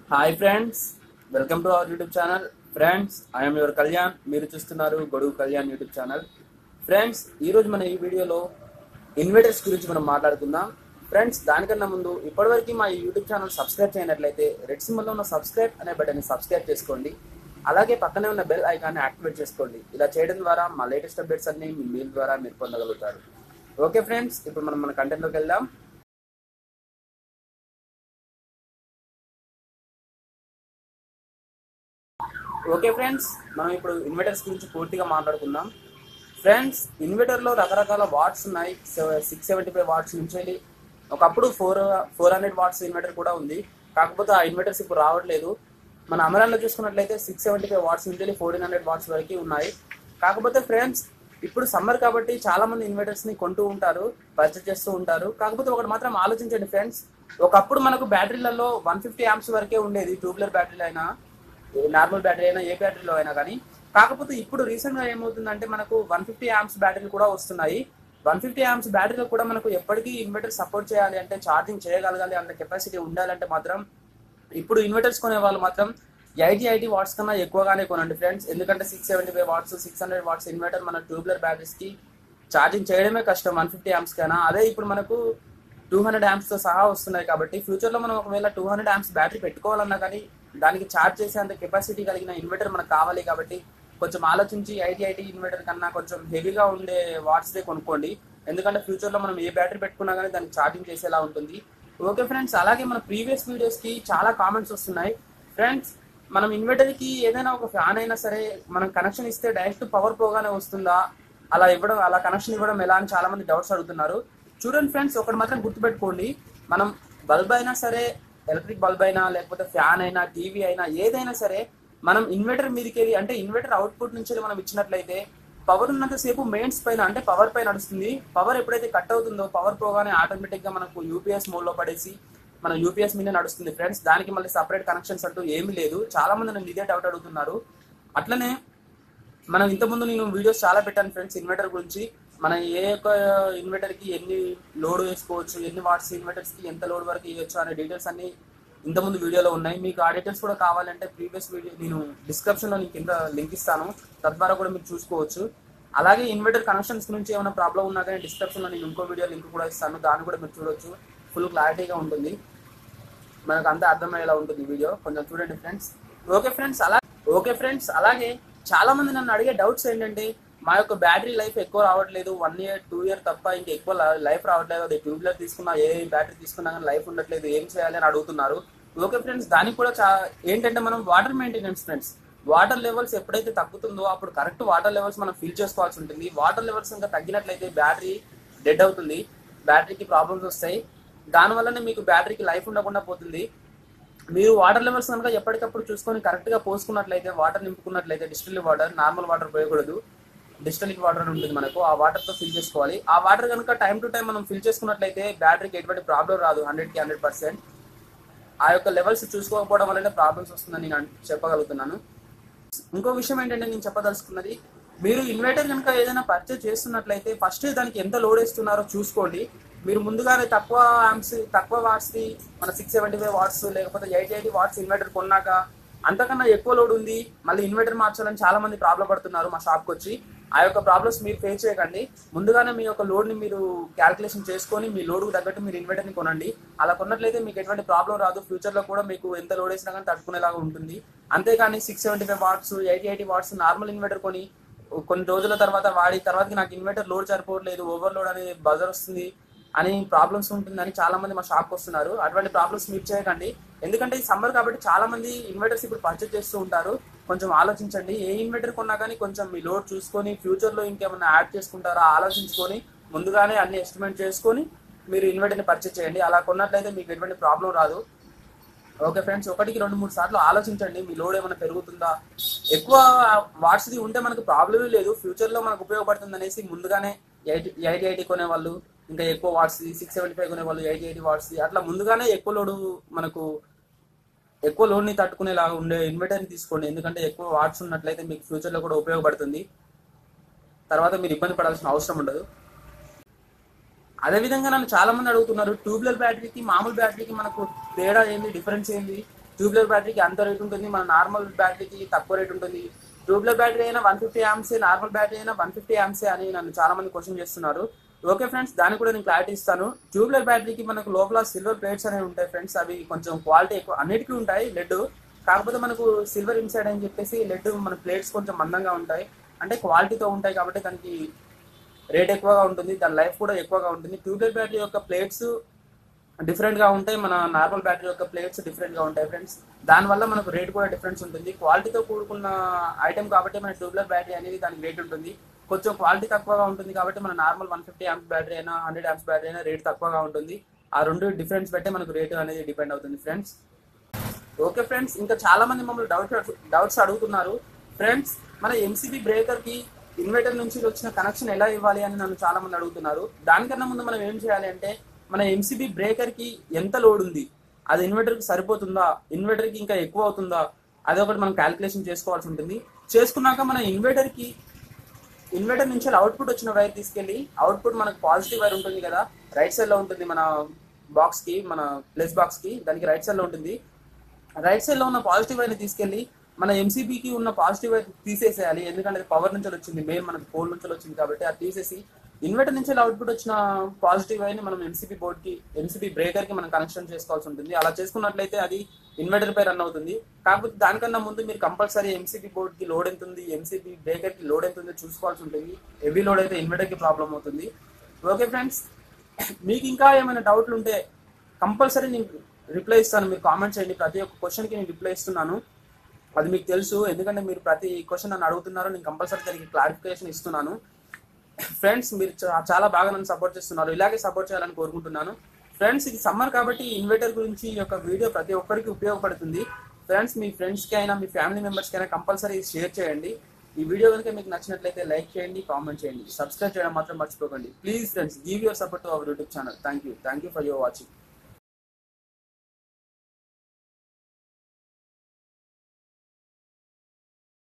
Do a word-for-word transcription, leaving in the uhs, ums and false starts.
Hi friends, welcome to our YouTube channel. Friends, I'm your Kalyan. మీరు చూస్తున్నారు గొడుగు Kalyan YouTube channel. Friends, ఈరోజు మన ఈ వీడియోలో ఇన్వర్టర్స్ గురించి మనం మాట్లాడుకుందాం. ఫ్రెండ్స్, దానికన్నా ముందు ఇప్పటివరకు మా యూట్యూబ్ ఛానల్ సబ్స్క్రైబ్ చేయనట్లయితే రెడ్ సింబల్లో ఉన్న సబ్స్క్రైబ్ అనే బటన్ని సబ్స్క్రైబ్ చేసుకోండి. అలాగే పక్కనే ఉన్న బెల్ ఐకాన్ని యాక్టివేట్ చేసుకోండి. ఇలా చేయడం ద్వారా మా లేటెస్ట్ అప్డేట్స్ అన్ని మీ మెయిల్ ద్వారా మీరు పొందగలుగుతారు. ఓకే ఫ్రెండ్స్, ఇప్పుడు మనం మన కంటెంట్లోకి వెళ్దాం. ఓకే ఫ్రెండ్స్, మనం ఇప్పుడు ఇన్వర్టర్స్ గురించి పూర్తిగా మాట్లాడుకుందాం. ఫ్రెండ్స్, ఇన్వర్టర్లో రకరకాల వాట్స్ ఉన్నాయి. సిక్స్ సెవెంటీ ఫైవ్ వాట్స్ నుంచి వెళ్ళి ఒకప్పుడు four four hundred watts inverter కూడా ఉంది. కాకపోతే ఆ ఇన్వర్టర్స్ ఇప్పుడు రావట్లేదు. మన అమరాన్లో చూసుకున్నట్లయితే సిక్స్ సెవెంటీ ఫైవ్ వాట్స్ నుంచి వెళ్ళి ఫోర్టీన్ హండ్రెడ్ వాట్స్ వరకు ఉన్నాయి. కాకపోతే ఫ్రెండ్స్, ఇప్పుడు సమ్మర్ కాబట్టి చాలా మంది ఇన్వర్టర్స్ ని కొంటూ ఉంటారు, పర్చేస్ చేస్తూ ఉంటారు. కాకపోతే ఒకటి మాత్రం ఆలోచించండి ఫ్రెండ్స్, ఒకప్పుడు మనకు బ్యాటరీలలో వన్ ఫిఫ్టీ యామ్స్ వరకే ఉండేది. ట్యూబ్లర్ బ్యాటరీలు అయినా నార్మల్ బ్యాటరీ అయినా ఏ బ్యాటరీలో అయినా కానీ. కాకపోతే ఇప్పుడు రీసెంట్ గా ఏమవుతుందంటే మనకు వన్ ఫిఫ్టీ యామ్స్ బ్యాటరీలు కూడా వస్తున్నాయి. వన్ ఫిఫ్టీ యామ్స్ బ్యాటరీలో కూడా మనకు ఎప్పటికీ ఇన్వర్టర్ సపోర్ట్ చేయాలి అంటే, ఛార్జింగ్ చేయగలగాలి, అంత కెపాసిటీ ఉండాలంటే మాత్రం ఇప్పుడు ఇన్వర్టర్స్ కొనే వాళ్ళు మాత్రం ఎయిటీ ఎయిటీ వాట్స్ కన్నా ఎక్కువగానే కొనండి ఫ్రెండ్స్. ఎందుకంటే six seventy five watts six hundred watts inverter మన ట్యూబ్లర్ బ్యాటరీస్ కి ఛార్జింగ్ చేయడమే కష్టం వన్ ఫిఫ్టీ యామ్స్ కన్నా. అదే ఇప్పుడు మనకు టూ హండ్రెడ్ యామ్స్ తో సహా వస్తున్నాయి. కాబట్టి ఫ్యూచర్ లో మనం ఒకవేళ టూ హండ్రెడ్ యామ్స్ బ్యాటరీ పెట్టుకోవాలన్నా కానీ దానికి ఛార్జ్ చేసేంత కెపాసిటీ కలిగిన ఇన్వర్టర్ మనకు కావాలి. కాబట్టి కొంచెం ఆలోచించి ఎయిటీ ఎయిటీ ఇన్వర్టర్ కన్నా కొంచెం హెవీగా ఉండే వాట్స్దే కొనుక్కోండి. ఎందుకంటే ఫ్యూచర్ లో మనం ఏ బ్యాటరీ పెట్టుకున్నా కానీ దానికి ఛార్జింగ్ చేసేలా ఉంటుంది. ఓకే ఫ్రెండ్స్, అలాగే మన ప్రీవియస్ వీడియోస్ కి చాలా కామెంట్స్ వస్తున్నాయి. ఫ్రెండ్స్, మనం ఇన్వర్టర్ కి ఏదైనా ఒక ఫ్యాన్ అయినా సరే మనం కనెక్షన్ ఇస్తే డైరెక్ట్ పవర్ పోగానే వస్తుందా, అలా ఇవ్వడం అలా కనెక్షన్ ఇవ్వడం ఎలా అని చాలా మంది డౌట్స్ అడుగుతున్నారు. చూడండి ఫ్రెండ్స్, ఒకటి మాత్రం గుర్తుపెట్టుకోండి, మనం బల్బ్ అయినా సరే, ఎలక్ట్రిక్ బల్బ్ అయినా లేకపోతే ఫ్యాన్ అయినా టీవీ అయినా ఏదైనా సరే మనం ఇన్వర్టర్ మీదకి వెళ్ళి అంటే ఇన్వర్టర్ అవుట్పుట్ నుంచి మనం ఇచ్చినట్లయితే పవర్ ఉన్నంతసేపు మెయిన్స్ పైన అంటే పవర్ పై నడుస్తుంది. పవర్ ఎప్పుడైతే కట్ అవుతుందో పవర్ పోగానే ఆటోమేటిక్ గా మనకు యూపీఎస్ మోడ్ లో పడేసి మన యూపీఎస్ మీద నడుస్తుంది ఫ్రెండ్స్. దానికి మళ్ళీ సపరేట్ కనెక్షన్స్ అంటూ ఏమీ లేదు. చాలా మంది నన్ను ఇదే డౌట్ అడుగుతున్నారు. అట్లనే మనం ఇంతకుముందు నేను వీడియోస్ చాలా పెట్టాను ఫ్రెండ్స్ ఇన్వర్టర్ గురించి. మనం ఏ యొక్క ఇన్వర్టర్ కి ఎన్ని లోడ్ వేసుకోవచ్చు, ఎన్ని వాట్స్ ఇన్వర్టర్స్ కి ఎంత లోడ్ వరకు ఇవ్వచ్చు అనే డీటెయిల్స్ అన్ని ఇంతకుముందు వీడియోలో ఉన్నాయి. మీకు ఆ డీటెయిల్స్ కూడా కావాలంటే ప్రీవియస్ వీడియో నేను డిస్క్రిప్షన్ లో కింద లింక్ ఇస్తాను, తద్వారా కూడా మీరు చూసుకోవచ్చు. అలాగే ఇన్వర్టర్ కనెక్షన్స్ గురించి ఏమైనా ప్రాబ్లం ఉన్నా కానీ డిస్క్రిప్షన్ లో నేను ఇంకో వీడియో లింక్ కూడా ఇస్తాను, దాన్ని కూడా మీరు చూడొచ్చు. ఫుల్ క్లారిటీగా ఉంటుంది, మనకు అంతా అర్థమయ్యేలా ఉంటుంది వీడియో. కొంచెం చూడండి ఫ్రెండ్స్. ఓకే ఫ్రెండ్స్ అలా ఓకే ఫ్రెండ్స్ అలాగే చాలా మంది నన్ను అడిగే డౌట్స్ ఏంటంటే, మా యొక్క బ్యాటరీ లైఫ్ ఎక్కువ రావట్లేదు, వన్ ఇయర్ టూ ఇయర్ తప్ప ఇంకా ఎక్కువ లైఫ్ రావట్లేదు, అది ట్యూబ్లర్ తీసుకున్నా ఏ బ్యాటరీ తీసుకున్నా కానీ లైఫ్ ఉండట్లేదు, ఏం చేయాలి అని అడుగుతున్నారు. ఓకే ఫ్రెండ్స్, దానికి కూడా చా ఏంటంటే మనం water maintenance friends. Water levels ఎప్పుడైతే తగ్గుతుందో అప్పుడు కరెక్ట్ వాటర్ లెవెల్స్ మనం ఫిల్ చేసుకోవాల్సి ఉంటుంది. వాటర్ లెవెల్స్ ఇంకా తగ్గినట్లయితే బ్యాటరీ డెడ్ అవుతుంది, బ్యాటరీకి ప్రాబ్లమ్స్ వస్తాయి. దానివల్లనే మీకు బ్యాటరీకి లైఫ్ ఉండకుండా పోతుంది. మీరు వాటర్ లెవెల్స్ కనుక ఎప్పటికప్పుడు చూసుకొని కరెక్ట్ గా పోసుకున్నట్లయితే, వాటర్ నింపుకున్నట్లయితే, డిస్టిల్ వాటర్, నార్మల్ వాటర్ పోయకూడదు, డిస్టిల్ వాటర్ ఉంటుంది మనకు, ఆ వాటర్ తో ఫిల్ చేసుకోవాలి. ఆ వాటర్ కనుక టైం టు టైం మనం ఫిల్ చేసుకున్నట్లయితే బ్యాటరీకి ఎటువంటి ప్రాబ్లం రాదు, హండ్రెడ్ కి హండ్రెడ్ పర్సెంట్. ఆ యొక్క లెవెల్స్ చూసుకోకపోవడం వల్లనే ప్రాబ్లమ్స్ వస్తుందని నేను చెప్పగలుగుతున్నాను. ఇంకో విషయం ఏంటంటే నేను చెప్పదలుచుకున్నది, మీరు ఇన్వర్టర్ కనుక ఏదైనా పర్చేజ్ చేస్తున్నట్లయితే ఫస్ట్ దానికి ఎంత లోడ్ వేస్తున్నారో చూసుకోండి. మీరు ముందుగానే తక్కువ ఆంప్స్ తక్కువ వాట్స్ ది మన సిక్స్ సెవెంటీ ఫైవ్ వాట్స్ లేకపోతే ఎయిట్ ఎయిటీ వాట్స్ ఇన్వర్టర్ కొన్నాక అంతకన్నా ఎక్కువ లోడ్ ఉంది మళ్ళీ ఇన్వర్టర్ మార్చాలని చాలా మంది ప్రాబ్లం పడుతున్నారు మా షాప్కి వచ్చి. ఆ యొక్క ప్రాబ్లమ్స్ మీరు ఫేస్ చేయకండి. ముందుగానే మీ యొక్క లోడ్ ని మీరు క్యాల్కులేషన్ చేసుకొని మీ లోడ్ తగ్గట్టు మీరు ఇన్వర్టర్ ని కొనండి. అలా కొన్నట్లయితే మీకు ఎటువంటి ప్రాబ్లం రాదు. ఫ్యూచర్ లో కూడా మీకు ఎంత లోడ్ వేసినా కానీ తట్టుకునేలాగా ఉంటుంది. అంతేకాని six seventy five watts eighty eighty watts normal inverter కొని కొన్ని రోజుల తర్వాత వాడి తర్వాత నాకు ఇన్వర్టర్ లోడ్ సరిపోవట్లేదు, ఓవర్లోడ్ అనే బజర్ వస్తుంది అని ప్రాబ్లమ్స్ ఉంటుందని చాలా మంది మా షాప్కి వస్తున్నారు. అటువంటి ప్రాబ్లమ్స్ మీరు చేయకండి. ఎందుకంటే ఈ సమ్మర్ కాబట్టి చాలా మంది ఇన్వర్టర్స్ ఇప్పుడు పర్చేజ్ చేస్తూ ఉంటారు. కొంచెం ఆలోచించండి. ఏ ఇన్వర్టర్ కొన్నా కానీ కొంచెం మీ లోడ్ చూసుకొని ఫ్యూచర్ లో ఇంకేమైనా యాడ్ చేసుకుంటారా ఆలోచించుకొని ముందుగానే అన్ని ఎస్టిమేట్ చేసుకొని మీరు ఇన్వర్టర్ ని పర్చేజ్ చేయండి. అలా కొన్నట్లయితే మీకు ఎటువంటి ప్రాబ్లం రాదు. ఓకే ఫ్రెండ్స్, ఒకటికి రెండు మూడు సార్లు ఆలోచించండి, మీ లోడ్ ఏమైనా పెరుగుతుందా. ఎక్కువ వాట్స్ది ఉంటే మనకు ప్రాబ్లమే లేదు, ఫ్యూచర్ లో మనకు ఉపయోగపడుతుంది అనేసి ముందుగానే ఎయిటీ ఎయిటీ ఎయిటీ కొనే వాళ్ళు, ఇంకా ఎక్కువ వాట్స్ సిక్స్ సెవెంటీ ఫైవ్ కొనే వాళ్ళు ఎయిటీ ఎయిటీ వాట్స్ అట్లా ముందుగానే ఎక్కువ లోడ్ మనకు ఎక్కువ లోడ్ ని తట్టుకునేలాగా ఉండే ఇన్వర్టర్ ని తీసుకోండి. ఎందుకంటే ఎక్కువ వాట్స్ ఉన్నట్లయితే మీకు ఫ్యూచర్ లో కూడా ఉపయోగపడుతుంది, తర్వాత మీరు ఇబ్బంది పడాల్సిన అవసరం ఉండదు. అదేవిధంగా నన్ను చాలా మంది అడుగుతున్నారు, ట్యూబ్లర్ బ్యాటరీకి మామూలు బ్యాటరీకి మనకు తేడా ఏంది, డిఫరెన్స్ ఏంది, ట్యూబ్లర్ బ్యాటరీకి అంత రేట్ ఉంటుంది, మన నార్మల్ బ్యాటరీకి తక్కువ రేట్ ఉంటుంది. ట్యూబ్లర్ బ్యాటరీ అయినా వన్ ఫిఫ్టీ యామ్సే, నార్మల్ బ్యాటరీ అయినా వన్ ఫిఫ్టీ యామ్సే అని నన్ను చాలా మంది క్వశ్చన్ చేస్తున్నారు. ఓకే ఫ్రెండ్స్, దానికి కూడా నేను క్లారిటీ ఇస్తాను. ట్యూబ్లర్ బ్యాటరీకి మనకు లోపల సిల్వర్ ప్లేట్స్ అనేవి ఉంటాయి ఫ్రెండ్స్. అవి కొంచెం క్వాలిటీ ఎక్కువ, అన్నిటికీ ఉంటాయి లెడ్, కాకపోతే మనకు సిల్వర్ ఇన్సైడ్ అని చెప్పేసి లెడ్ మన ప్లేట్స్ కొంచెం మందంగా ఉంటాయి, అంటే క్వాలిటీతో ఉంటాయి కాబట్టి దానికి రేట్ ఎక్కువగా ఉంటుంది, దాని లైఫ్ కూడా ఎక్కువగా ఉంటుంది. ట్యూబ్లర్ బ్యాటరీ యొక్క ప్లేట్స్ డిఫరెంట్గా ఉంటాయి, మన నార్మల్ బ్యాటరీ యొక్క ప్లేట్స్ డిఫరెంట్గా ఉంటాయి ఫ్రెండ్స్. దానివల్ల మనకు రేట్ కూడా డిఫరెన్స్ ఉంటుంది. క్వాలిటీతో కూడుకున్న ఐటమ్ కాబట్టి మన ట్యూబ్లర్ బ్యాటరీ అనేది దానికి రేట్ ఉంటుంది. కొంచెం క్వాలిటీ తక్కువగా ఉంటుంది కాబట్టి మన normal one fifty amps battery అయినా హండ్రెడ్ యామ్స్ బ్యాటరీ అయినా రేట్ తక్కువగా ఉంటుంది. ఆ రెండు డిఫరెన్స్ బట్టే మనకు రేటు అనేది డిపెండ్ అవుతుంది ఫ్రెండ్స్. ఓకే ఫ్రెండ్స్, ఇంకా చాలా మంది మమ్మల్ని డౌట్ డౌట్స్ అడుగుతున్నారు ఫ్రెండ్స్. మన ఎంసీబీ బ్రేకర్కి ఇన్వర్టర్ నుంచి వచ్చిన కనెక్షన్ ఎలా ఇవ్వాలి అని నన్ను చాలా మంది అడుగుతున్నారు. దానికన్నా ముందు మనం ఏం చేయాలి అంటే, మన ఎంసీబీ బ్రేకర్కి ఎంత లోడ్ ఉంది, అది ఇన్వర్టర్కి సరిపోతుందా, ఇన్వర్టర్కి ఇంకా ఎక్కువ అవుతుందా, అదొకటి మనం క్యాలిక్యులేషన్ చేసుకోవాల్సి ఉంటుంది. చేసుకున్నాక మన ఇన్వర్టర్కి ఇన్వర్టర్ నుంచి అవుట్పుట్ వచ్చిన వైర్ తీసుకెళ్ళి, అవుట్పుట్ మనకు పాజిటివ్ వైర్ ఉంటుంది కదా, రైట్ సైడ్లో ఉంటుంది మన బాక్స్కి, మన ప్లస్ బాక్స్కి, దానికి రైట్ సైడ్లో ఉంటుంది. రైట్ సైడ్లో ఉన్న పాజిటివ్ వైర్ని తీసుకెళ్ళి మన ఎంసీబీకి ఉన్న పాజిటివ్ వైర్ తీసేసేయాలి. ఎందుకంటే అది పవర్ నుంచి వచ్చింది, మెయిన్ మనకు పోల్ నుంచి వచ్చింది కాబట్టి అది తీసేసి ఇన్వర్టర్ నుంచి అవుట్పుట్ వచ్చిన పాజిటివ్ వైర్ని మనం ఎంసీబీ బోర్డ్కి, ఎంసీబీ బ్రేకర్కి మనం కనెక్షన్ చేసుకోవాల్సి ఉంటుంది. అలా చేసుకున్నట్లయితే అది ఇన్వర్టర్ పై రన్ అవుతుంది. కాకపోతే దానికన్నా ముందు మీరు కంపల్సరీ ఎంసీబీ బోర్డ్కి లోడ్ ఎంత ఉంది, ఎంసీబీ బ్రేకర్కి లోడ్ ఎంత ఉందో చూసుకోవాల్సి ఉంటుంది. హెవీ లోడ్ అయితే ఇన్వర్టర్కి ప్రాబ్లం అవుతుంది. ఓకే ఫ్రెండ్స్, మీకు ఇంకా ఏమైనా డౌట్లు ఉంటే కంపల్సరీ నేను రిప్లై ఇస్తాను. మీరు కామెంట్ చేయండి, ప్రతి ఒక్క క్వశ్చన్కి నేను రిప్లై ఇస్తున్నాను. అది మీకు తెలుసు, ఎందుకంటే మీరు ప్రతి క్వశ్చన్ నన్ను అడుగుతున్నారు, నేను కంపల్సరీ దానికి క్లారిఫికేషన్ ఇస్తున్నాను. ఫ్రెండ్స్, మీరు చాలా బాగా నన్ను సపోర్ట్ చేస్తున్నారు, ఇలాగే సపోర్ట్ చేయాలని కోరుకుంటున్నాను. ఫ్రెండ్స్, ఇది సమ్మర్ కాబట్టి ఇన్వర్టర్ గురించి ఈ యొక్క వీడియో ప్రతి ఒక్కరికి ఉపయోగపడుతుంది. ఫ్రెండ్స్, మీ ఫ్రెండ్స్కి అయినా మీ ఫ్యామిలీ మెంబర్స్కి అయినా కంపల్సరీ షేర్ చేయండి. ఈ వీడియో కనుక మీకు నచ్చినట్లయితే లైక్ చేయండి, కామెంట్ చేయండి, సబ్స్క్రైబ్ చేయడం మాత్రం మర్చిపోకండి. Please friends, give your support to our YouTube channel. Thank you thank you for your watching.